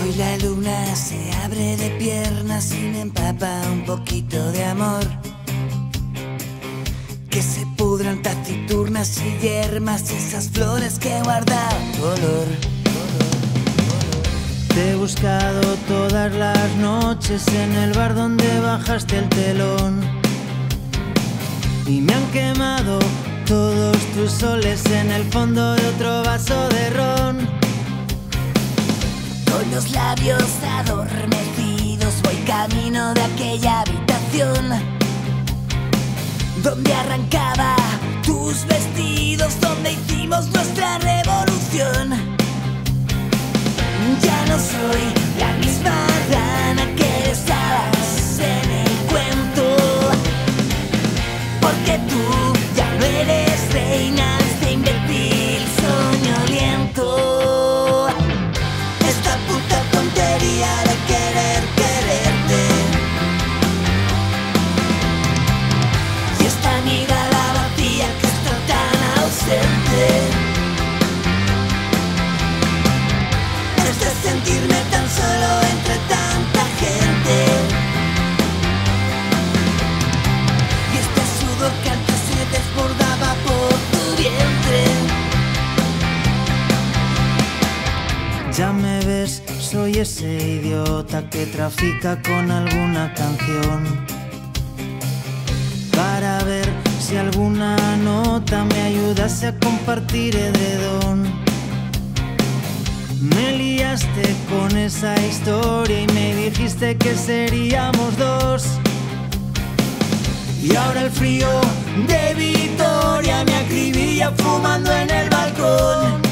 Hoy la luna se abre de piernas y me empapa un poquito de amor. Que se pudran taciturnas y yermas esas flores que guardan color. Te he buscado todas las noches en el bar donde bajaste el telón. Y me han quemado todos tus soles en el fondo de otro vaso de ron. Con los labios adormecidos voy camino de aquella habitación donde arrancaba tus vestidos, donde hicimos nuestra revolución. Ya no soy la misma rana que estabas en el cuento, porque tú ya no eres reina de este imbécil soñoliento. Esta puta tontería de querer quererte y esta mirada vacía que está tan ausente. Este sentirme tan solo entre tanta gente y este sudor que antes se desbordaba por tu vientre. Ya me ves, soy ese idiota que trafica con alguna canción para ver si alguna nota me ayudase a compartir edredón. Me liaste con esa historia y me dijiste que seríamos dos. Y ahora el frío de Vitoria me acribilla fumando en el balcón.